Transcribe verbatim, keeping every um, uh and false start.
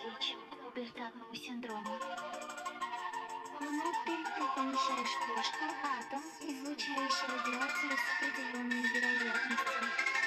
устойчивы к пубертатному синдрому. Внутри ты помещаешь клетку, атом, излучающий радиацию с определенной вероятностью.